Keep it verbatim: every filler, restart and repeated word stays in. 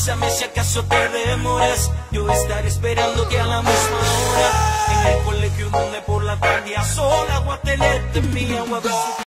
avísame si acaso te demoras. Yo estaré esperando que a la misma hora en el colegio donde por la tarde a sola voy a tenerte mía, voy a ver si